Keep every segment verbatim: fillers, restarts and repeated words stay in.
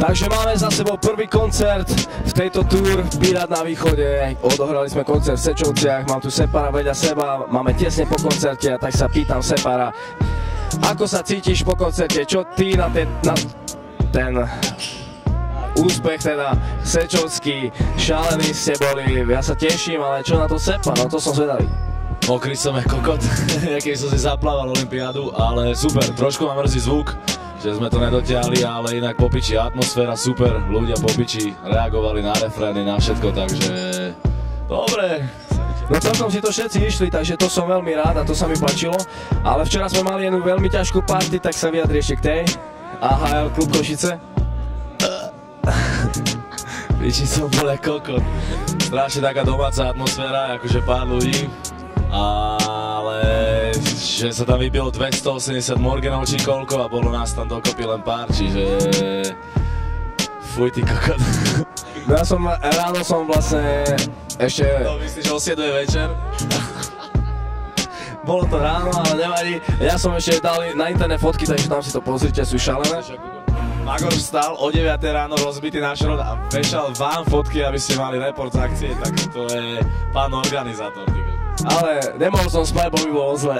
Takže máme za sebou prvý koncert v tejto tour Pirát na východe. Odohrali sme koncert v Sečovciach, mám tu Separa vedľa seba, máme tesne po koncerte, a tak sa pýtam Separa, ako sa cítiš po koncerte, čo ty na ten, na ten úspech teda Sečovský, šalení ste boli, ja sa teším, ale čo na to Sepa, no to som zvedavý. Mokrý som jak kokot, jaký som si zaplával olympiádu, ale super, trošku ma mrzí zvuk, že sme to nedotiahli, ale inak po piči atmosféra super, ľudia po piči reagovali na refrény, na všetko, takže dobre. No celkom si to všetci išli, takže to som veľmi rád a to sa mi páčilo, ale včera sme mali jednu veľmi ťažkú party, tak sa vyjadri ešte k tej á há el Klub Košice. Piči som bol jak kokot, strašne taká domáca atmosféra, akože pár ľudí. Ale že sa tam vypilo dvestoosemdesiat Morganov či koľko a bolo nás tam dokopy len pár, čiže fuj ty kokot. No ja som, ráno som vlastne ešte... No myslíš, že o siedmej večer? Bolo to ráno, ale nevadí. Ja som ešte dal na internet fotky, takže tam si to pozrite, sú šalené. Magor vstal o deviatej ráno rozbitý na šrot a vešal vám fotky, aby ste mali report z akcie, tak to je pán organizátor. Ale nemohol som spať, bo by bolo zle.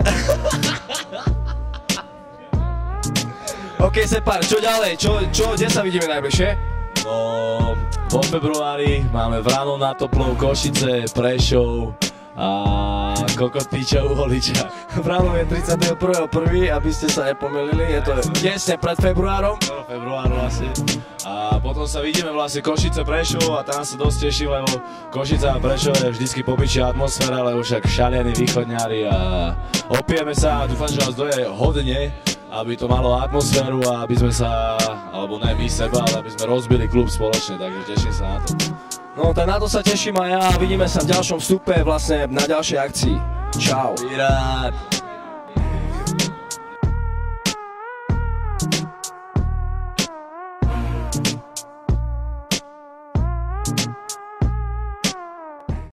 OK, Separ, čo ďalej? Čo, čo, kde sa vidíme najbližšie? No, vo februári máme Vranov na Toplou, Košice, Prešov a kokot píča u Holiča. Vranov je tridsiateho prvého prvého aby ste sa nepomýlili, je to tesne pred februárom. No, február vlastne. A potom sa vidíme vlastne Košice, Prešov a tam sa dosť teším, lebo Košice a Prešov je vždycky popičia atmosféra, lebo však šalení východňári a opijeme sa a dúfam, že vás doje hodne, aby to malo atmosféru a aby sme sa, alebo ne my seba, ale aby sme rozbili klub spoločne, takže teším sa na to. No tak na to sa teším aj ja a vidíme sa v ďalšom vstupe vlastne na ďalšej akcii. Čau. Pirát.